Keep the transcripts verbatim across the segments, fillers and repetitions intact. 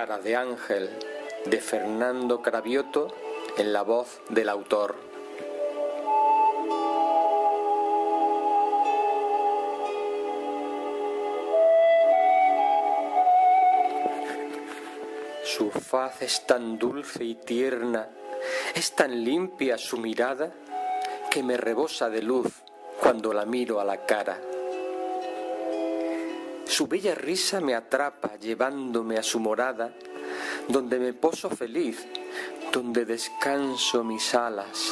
Cara de ángel, de Fernando Cravioto, en la voz del autor. Su faz es tan dulce y tierna, es tan limpia su mirada, que me rebosa de luz cuando la miro a la cara. Su bella risa me atrapa llevándome a su morada, donde me poso feliz, donde descanso mis alas.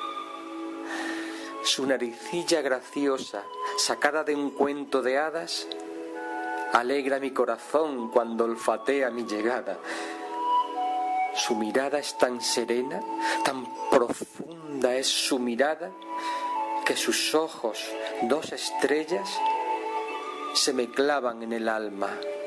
Su naricilla graciosa, sacada de un cuento de hadas, alegra mi corazón cuando olfatea mi llegada. Su mirada es tan serena, tan profunda es su mirada, que sus ojos, dos estrellas, se me clavan en el alma.